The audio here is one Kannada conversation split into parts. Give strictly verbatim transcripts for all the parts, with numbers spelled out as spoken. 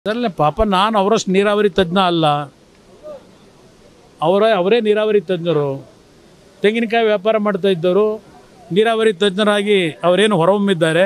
ಅದರಲ್ಲೇ ಪಾಪ ನಾನು ಅವರಷ್ಟು ನೀರಾವರಿ ತಜ್ಞ ಅಲ್ಲ, ಅವರ ಅವರೇ ನೀರಾವರಿ ತಜ್ಞರು. ತೆಂಗಿನಕಾಯಿ ವ್ಯಾಪಾರ ಮಾಡ್ತಾ ಇದ್ದವರು ನೀರಾವರಿ ತಜ್ಞರಾಗಿ ಅವರೇನು ಹೊರಹೊಮ್ಮಿದ್ದಾರೆ.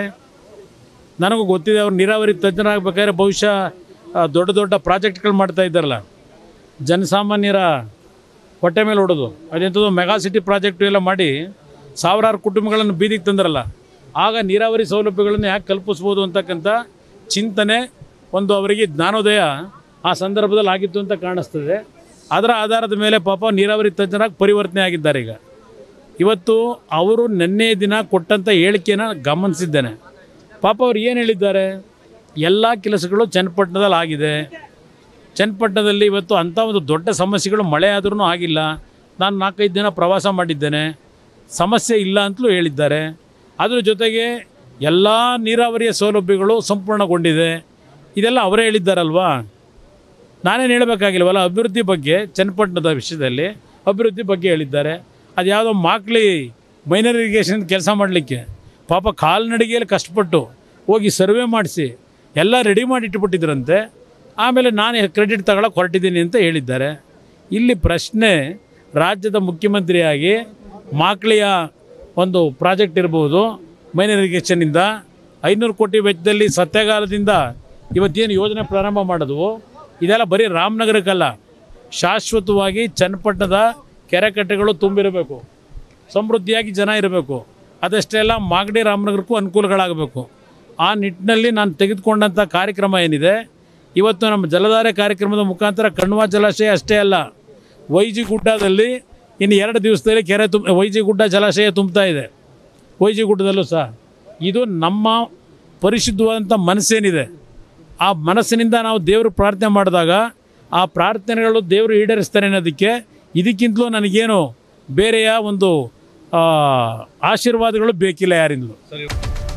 ನನಗೂ ಗೊತ್ತಿದೆ ಅವ್ರು ನೀರಾವರಿ ತಜ್ಞರಾಗಬೇಕಾದ್ರೆ ಬಹುಶಃ ದೊಡ್ಡ ದೊಡ್ಡ ಪ್ರಾಜೆಕ್ಟ್ಗಳು ಮಾಡ್ತಾ ಇದ್ದಾರಲ್ಲ, ಜನಸಾಮಾನ್ಯರ ಹೊಟ್ಟೆ ಮೇಲೆ ಹೊಡೋದು, ಅದೆಂಥದ್ದು ಮೆಗಾ ಸಿಟಿ ಪ್ರಾಜೆಕ್ಟು ಎಲ್ಲ ಮಾಡಿ ಸಾವಿರಾರು ಕುಟುಂಬಗಳನ್ನು ಬೀದಿಗೆ ತಂದ್ರಲ್ಲ, ಆಗ ನೀರಾವರಿ ಸೌಲಭ್ಯಗಳನ್ನು ಯಾಕೆ ಕಲ್ಪಿಸ್ಬೋದು ಅಂತಕ್ಕಂಥ ಚಿಂತನೆ ಒಂದು ಅವರಿಗೆ ಜ್ಞಾನೋದಯ ಆ ಸಂದರ್ಭದಲ್ಲಿ ಆಗಿತ್ತು ಅಂತ ಕಾಣಿಸ್ತದೆ. ಅದರ ಆಧಾರದ ಮೇಲೆ ಪಾಪ ನೀರಾವರಿ ತಜ್ಞರಾಗಿ ಪರಿವರ್ತನೆ ಆಗಿದ್ದಾರೆ. ಈಗ ಇವತ್ತು ಅವರು ನಿನ್ನೆ ದಿನ ಕೊಟ್ಟಂಥ ಹೇಳಿಕೆಯನ್ನು ಗಮನಿಸಿದ್ದೇನೆ. ಪಾಪ ಅವ್ರು ಏನು ಹೇಳಿದ್ದಾರೆ, ಎಲ್ಲ ಕೆಲಸಗಳು ಚನ್ನಪಟ್ಟಣದಲ್ಲಿ ಆಗಿದೆ, ಚನ್ನಪಟ್ಟಣದಲ್ಲಿ ಇವತ್ತು ಅಂಥ ಒಂದು ದೊಡ್ಡ ಸಮಸ್ಯೆಗಳು ಮಳೆ ಆದ್ರೂ ಆಗಿಲ್ಲ, ನಾನು ನಾಲ್ಕೈದು ದಿನ ಪ್ರವಾಸ ಮಾಡಿದ್ದೇನೆ, ಸಮಸ್ಯೆ ಇಲ್ಲ ಅಂತಲೂ ಹೇಳಿದ್ದಾರೆ. ಅದರ ಜೊತೆಗೆ ಎಲ್ಲ ನೀರಾವರಿಯ ಸೌಲಭ್ಯಗಳು ಸಂಪೂರ್ಣಗೊಂಡಿದೆ, ಇದೆಲ್ಲ ಅವರೇ ಹೇಳಿದ್ದಾರಲ್ವಾ, ನಾನೇನು ಹೇಳಬೇಕಾಗಿಲ್ವಲ್ಲ. ಅಭಿವೃದ್ಧಿ ಬಗ್ಗೆ ಚನ್ನಪಟ್ಟಣದ ವಿಷಯದಲ್ಲಿ ಅಭಿವೃದ್ಧಿ ಬಗ್ಗೆ ಹೇಳಿದ್ದಾರೆ. ಅದು ಯಾವುದೋ ಮಾಕ್ಲಿ ಮೈನರ್ ಇರಿಗೇಷನ್ ಕೆಲಸ ಮಾಡಲಿಕ್ಕೆ ಪಾಪ ಕಾಲ್ನಡಿಗೆಯಲ್ಲಿ ಕಷ್ಟಪಟ್ಟು ಹೋಗಿ ಸರ್ವೆ ಮಾಡಿಸಿ ಎಲ್ಲ ರೆಡಿ ಮಾಡಿ ಇಟ್ಟುಬಿಟ್ಟಿದ್ರಂತೆ. ಆಮೇಲೆ ನಾನು ಕ್ರೆಡಿಟ್ ತಗೊಳ್ಳೋಕೆ ಹೊರಟಿದ್ದೀನಿ ಅಂತ ಹೇಳಿದ್ದಾರೆ. ಇಲ್ಲಿ ಪ್ರಶ್ನೆ, ರಾಜ್ಯದ ಮುಖ್ಯಮಂತ್ರಿಯಾಗಿ ಮಾಕ್ಲಿಯ ಒಂದು ಪ್ರಾಜೆಕ್ಟ್ ಇರ್ಬೋದು, ಮೈನರ್ ಇರಿಗೇಷನ್ನಿಂದ ಐನೂರು ಕೋಟಿ ವೆಚ್ಚದಲ್ಲಿ ಸತ್ಯಾಗಾರದಿಂದ ಇವತ್ತೇನು ಯೋಜನೆ ಪ್ರಾರಂಭ ಮಾಡಿದ್ವು, ಇದೆಲ್ಲ ಬರೀ ರಾಮನಗರಕ್ಕಲ್ಲ, ಶಾಶ್ವತವಾಗಿ ಚನ್ನಪಟ್ಟಣದ ಕೆರೆಕಟ್ಟೆಗಳು ತುಂಬಿರಬೇಕು, ಸಮೃದ್ಧಿಯಾಗಿ ಜನ ಇರಬೇಕು, ಅದಷ್ಟೇ ಅಲ್ಲ ಮಾಗಡಿ ರಾಮನಗರಕ್ಕೂ ಅನುಕೂಲಗಳಾಗಬೇಕು. ಆ ನಿಟ್ಟಿನಲ್ಲಿ ನಾನು ತೆಗೆದುಕೊಂಡಂಥ ಕಾರ್ಯಕ್ರಮ ಏನಿದೆ, ಇವತ್ತು ನಮ್ಮ ಜಲಧಾರೆ ಕಾರ್ಯಕ್ರಮದ ಮುಖಾಂತರ ಕಣ್ವ ಜಲಾಶಯ ಅಷ್ಟೇ ಅಲ್ಲ, ವೈಜಿ ಗುಡ್ಡದಲ್ಲಿ ಇನ್ನು ಎರಡು ದಿವಸದಲ್ಲಿ ಕೆರೆ ತುಂಬ ವೈಜಿ ಗುಡ್ಡ ಜಲಾಶಯ ತುಂಬ್ತಾ ಇದೆ. ವೈಜಿ ಗುಡ್ಡದಲ್ಲೂ ಸಹ ಇದು ನಮ್ಮ ಪರಿಶುದ್ಧವಾದಂಥ ಮನಸ್ಸೇನಿದೆ, ಆ ಮನಸ್ಸಿನಿಂದ ನಾವು ದೇವರು ಪ್ರಾರ್ಥನೆ ಮಾಡಿದಾಗ ಆ ಪ್ರಾರ್ಥನೆಗಳು ದೇವರು ಈಡೇರಿಸ್ತಾರೆ ಅನ್ನೋದಕ್ಕೆ ಇದಕ್ಕಿಂತಲೂ ನನಗೇನು ಬೇರೆಯ ಒಂದು ಆಶೀರ್ವಾದಗಳು ಬೇಕಿಲ್ಲ ಯಾರಿಂದಲೂ.